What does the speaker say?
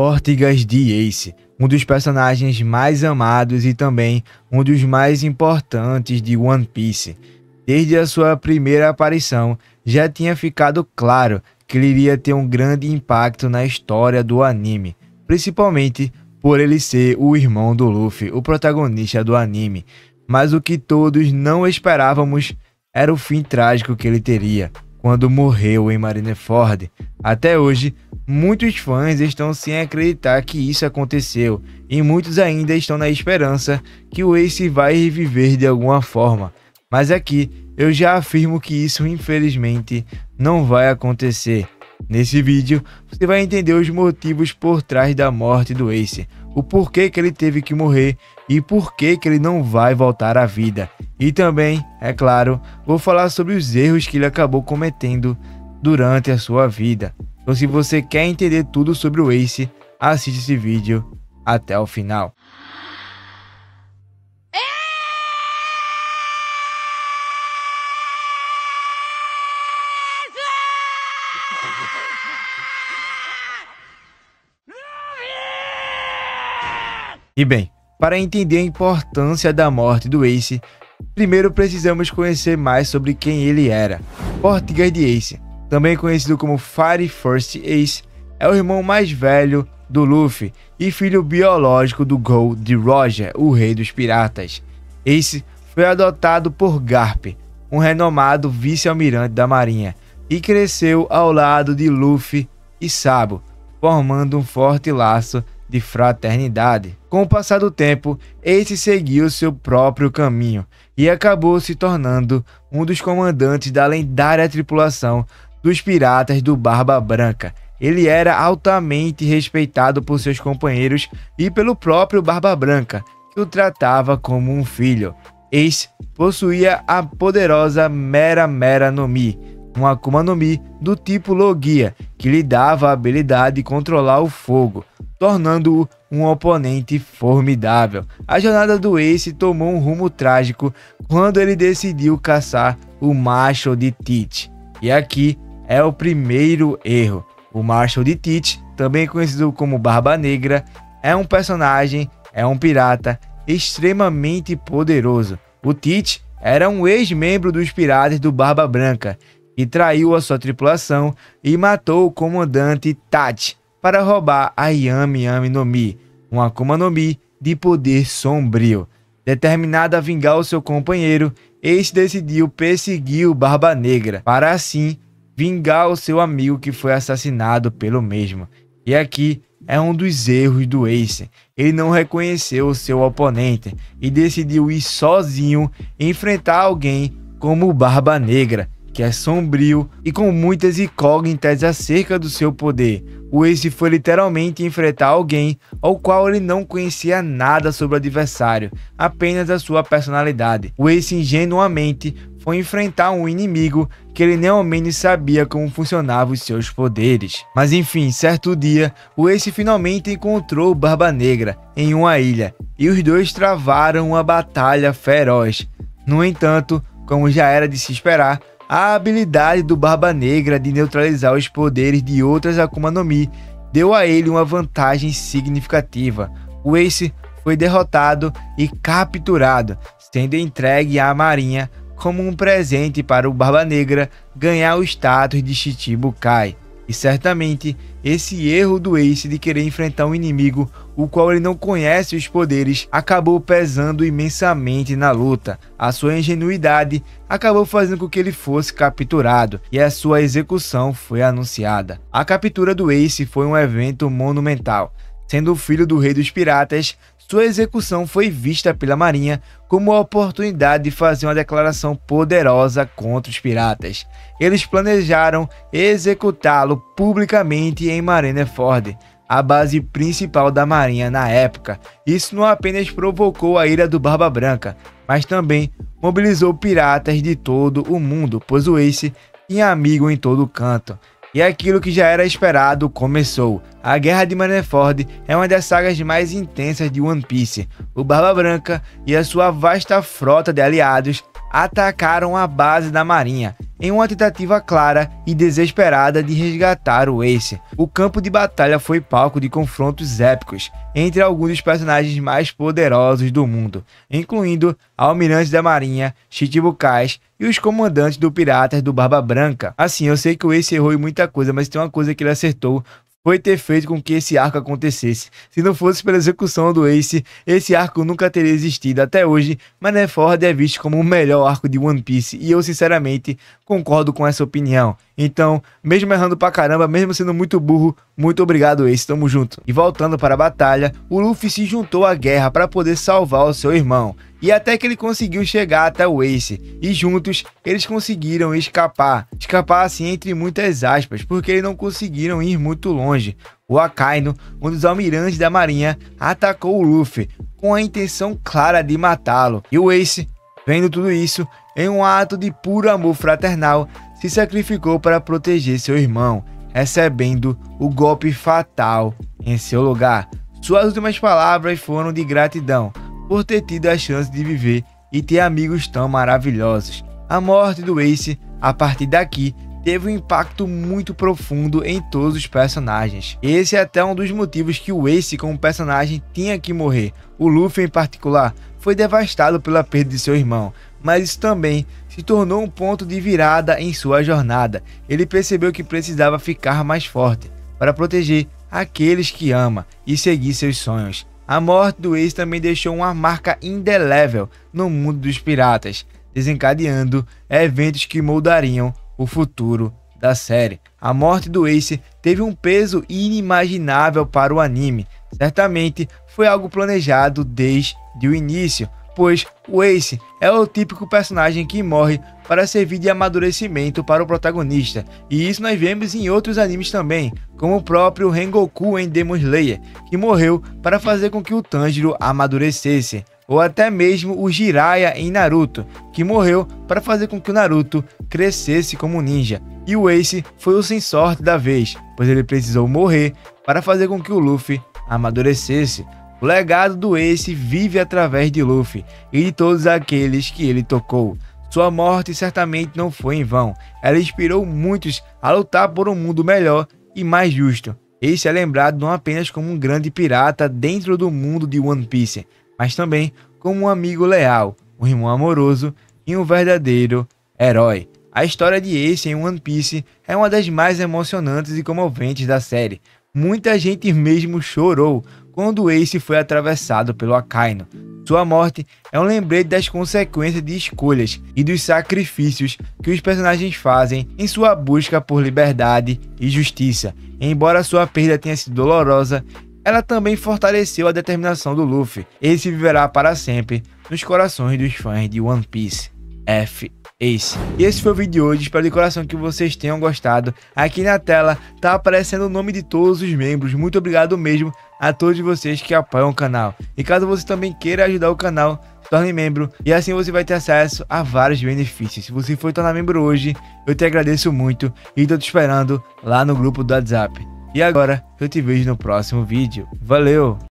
Portgas de Ace, um dos personagens mais amados e também um dos mais importantes de One Piece. Desde a sua primeira aparição, já tinha ficado claro que ele iria ter um grande impacto na história do anime, principalmente por ele ser o irmão do Luffy, o protagonista do anime. Mas o que todos não esperávamos era o fim trágico que ele teria quando morreu em Marineford. Até hoje, muitos fãs estão sem acreditar que isso aconteceu e muitos ainda estão na esperança que o Ace vai reviver de alguma forma. Mas aqui eu já afirmo que isso infelizmente não vai acontecer. Nesse vídeo você vai entender os motivos por trás da morte do Ace, o porquê que ele teve que morrer e porquê que ele não vai voltar à vida. E também, é claro, vou falar sobre os erros que ele acabou cometendo durante a sua vida. Então se você quer entender tudo sobre o Ace, assiste esse vídeo até o final. E bem, para entender a importância da morte do Ace, primeiro precisamos conhecer mais sobre quem ele era. Portgas de Ace, também conhecido como Fire First Ace, é o irmão mais velho do Luffy e filho biológico do Gold Roger, o rei dos piratas. Ace foi adotado por Garp, um renomado vice-almirante da marinha, e cresceu ao lado de Luffy e Sabo, formando um forte laço de fraternidade. Com o passar do tempo, Ace seguiu seu próprio caminho e acabou se tornando um dos comandantes da lendária tripulação dos piratas do Barba Branca. Ele era altamente respeitado por seus companheiros e pelo próprio Barba Branca, que o tratava como um filho. Ace possuía a poderosa Mera Mera no Mi, uma Akuma no Mi do tipo Logia, que lhe dava a habilidade de controlar o fogo, tornando-o um oponente formidável. A jornada do Ace tomou um rumo trágico quando ele decidiu caçar o Marshal de Teach. E aqui é o primeiro erro. O Marshal de Teach, também conhecido como Barba Negra, é um personagem, é um pirata extremamente poderoso. O Teach era um ex-membro dos piratas do Barba Branca e traiu a sua tripulação e matou o comandante Tachi para roubar a Yami Yami no Mi, uma Akuma no Mi de poder sombrio. Determinado a vingar o seu companheiro, Ace decidiu perseguir o Barba Negra, para assim vingar o seu amigo que foi assassinado pelo mesmo. E aqui é um dos erros do Ace. Ele não reconheceu o seu oponente e decidiu ir sozinho enfrentar alguém como o Barba Negra, que é sombrio e com muitas incógnitas acerca do seu poder. O Ace foi literalmente enfrentar alguém ao qual ele não conhecia nada sobre o adversário, apenas a sua personalidade. O Ace ingenuamente foi enfrentar um inimigo que ele nem ao menos sabia como funcionavam os seus poderes. Mas enfim, certo dia, o Ace finalmente encontrou o Barba Negra em uma ilha e os dois travaram uma batalha feroz. No entanto, como já era de se esperar, a habilidade do Barba Negra de neutralizar os poderes de outras Akuma no Mi deu a ele uma vantagem significativa. O Ace foi derrotado e capturado, sendo entregue à marinha como um presente para o Barba Negra ganhar o status de Shichibukai. E certamente esse erro do Ace de querer enfrentar um inimigo o qual ele não conhece os poderes acabou pesando imensamente na luta. A sua ingenuidade acabou fazendo com que ele fosse capturado e a sua execução foi anunciada. A captura do Ace foi um evento monumental. Sendo o filho do rei dos piratas, sua execução foi vista pela marinha como a oportunidade de fazer uma declaração poderosa contra os piratas. Eles planejaram executá-lo publicamente em Marineford, a base principal da marinha na época. Isso não apenas provocou a ira do Barba Branca, mas também mobilizou piratas de todo o mundo, pois o Ace tinha amigo em todo canto. E aquilo que já era esperado começou. A Guerra de Marineford é uma das sagas mais intensas de One Piece. O Barba Branca e a sua vasta frota de aliados atacaram a base da marinha, em uma tentativa clara e desesperada de resgatar o Ace. O campo de batalha foi palco de confrontos épicos entre alguns dos personagens mais poderosos do mundo, incluindo almirantes da marinha, Chichibukais e os comandantes do Piratas do Barba Branca. Assim, eu sei que o Ace errou em muita coisa, mas tem uma coisa que ele acertou: foi ter feito com que esse arco acontecesse. Se não fosse pela execução do Ace, esse arco nunca teria existido. Até hoje, Marineford é visto como o melhor arco de One Piece, e eu sinceramente concordo com essa opinião. Então, mesmo errando pra caramba, mesmo sendo muito burro, muito obrigado Ace, tamo junto. E voltando para a batalha, o Luffy se juntou à guerra para poder salvar o seu irmão, e até que ele conseguiu chegar até o Ace, e juntos eles conseguiram escapar assim entre muitas aspas, porque eles não conseguiram ir muito longe. O Akainu, um dos almirantes da marinha, atacou o Luffy com a intenção clara de matá-lo, e o Ace, vendo tudo isso, em um ato de puro amor fraternal, se sacrificou para proteger seu irmão, recebendo o golpe fatal em seu lugar. Suas últimas palavras foram de gratidão por ter tido a chance de viver e ter amigos tão maravilhosos. A morte do Ace, a partir daqui, teve um impacto muito profundo em todos os personagens. Esse é até um dos motivos que o Ace como personagem tinha que morrer. O Luffy em particular foi devastado pela perda de seu irmão, mas isso também se tornou um ponto de virada em sua jornada. Ele percebeu que precisava ficar mais forte para proteger aqueles que ama e seguir seus sonhos. A morte do Ace também deixou uma marca indelével no mundo dos piratas, desencadeando eventos que moldariam o futuro da série. A morte do Ace teve um peso inimaginável para o anime. Certamente foi algo planejado desde o início, pois o Ace é o típico personagem que morre para servir de amadurecimento para o protagonista, e isso nós vemos em outros animes também, como o próprio Rengoku em Demon Slayer, que morreu para fazer com que o Tanjiro amadurecesse, ou até mesmo o Jiraiya em Naruto, que morreu para fazer com que o Naruto crescesse como ninja. E o Ace foi o sem sorte da vez, pois ele precisou morrer para fazer com que o Luffy amadurecesse. O legado do Ace vive através de Luffy e de todos aqueles que ele tocou. Sua morte certamente não foi em vão. Ela inspirou muitos a lutar por um mundo melhor e mais justo. Ace é lembrado não apenas como um grande pirata dentro do mundo de One Piece, mas também como um amigo leal, um irmão amoroso e um verdadeiro herói. A história de Ace em One Piece é uma das mais emocionantes e comoventes da série. Muita gente mesmo chorou quando Ace foi atravessado pelo Akainu. Sua morte é um lembrete das consequências de escolhas e dos sacrifícios que os personagens fazem em sua busca por liberdade e justiça. Embora sua perda tenha sido dolorosa, ela também fortaleceu a determinação do Luffy. Ace viverá para sempre nos corações dos fãs de One Piece. F. Ace. E esse foi o vídeo de hoje, espero de coração que vocês tenham gostado. Aqui na tela tá aparecendo o nome de todos os membros, muito obrigado mesmo a todos vocês que apoiam o canal. E caso você também queira ajudar o canal, se torne membro e assim você vai ter acesso a vários benefícios. Se você for tornar membro hoje, eu te agradeço muito e tô te esperando lá no grupo do WhatsApp. E agora, eu te vejo no próximo vídeo. Valeu!